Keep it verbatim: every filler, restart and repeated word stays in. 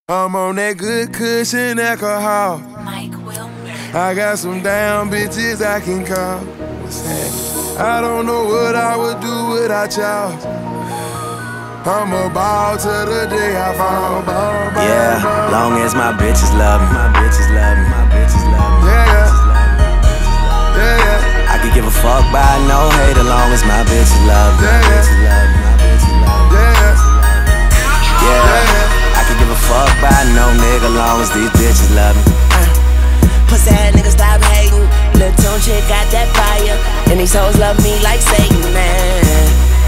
I'm on that good cushion alcohol. Mike Wilmer. I got some damn bitches I can call. What's that? I don't know what I would do without y'all. I'm a ball till the day I fall. Ball, ball, yeah, ball. Long as my bitches love me, my bitches love me, my bitches love me. Yeah, yeah, yeah, yeah. I could give a fuck by no hate, as long as my bitches love me, my bitches love me, my bitches love me. Yeah, yeah, yeah. I could give a fuck by no nigga, long as these bitches love me. Uh, pussy ass nigga, stop hating. Lil' Tune chick got that fire, and these hoes love me like Satan, man.